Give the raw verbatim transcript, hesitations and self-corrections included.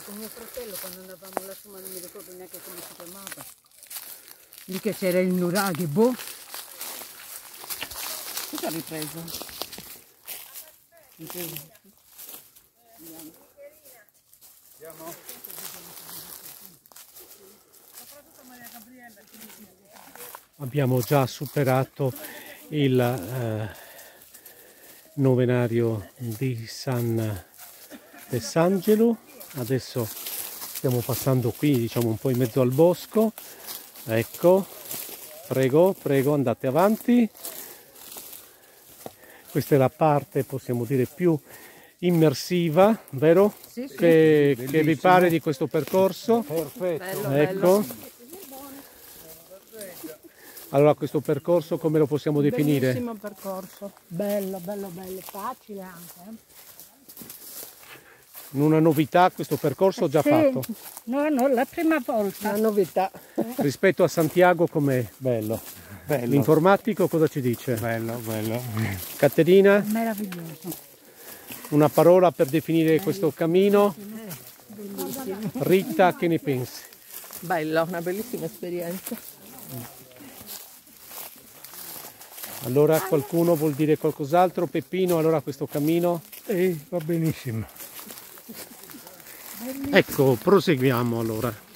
con mio fratello quando andavamo lassù, ma non mi ricordo neanche come si chiamava. Lì che c'era il nuraghi, boh. Cosa ha ripreso? Ripreso. Andiamo. Abbiamo già superato il eh, novenario di San Tessangelo. Adesso stiamo passando qui, diciamo un po' in mezzo al bosco. Ecco, prego, prego, andate avanti. Questa è la parte, possiamo dire, più immersiva, vero? Sì, sì. Che, che vi pare di questo percorso? Perfetto. Bello, Ecco. bello. Allora, questo percorso come lo possiamo definire? Bellissimo percorso, bello, bello, bello, facile anche. Eh? Una novità questo percorso già sì. fatto? No, no, la prima volta. Una novità. Rispetto a Santiago com'è? Bello, bello. L'informatico cosa ci dice? Bello, bello. Caterina, Meraviglioso. una parola per definire questo cammino? Bellissimo. Rita, che ne pensi? Bella, una bellissima esperienza. Allora qualcuno vuol dire qualcos'altro? Peppino, allora questo cammino? Sì, va benissimo. Ecco, proseguiamo allora.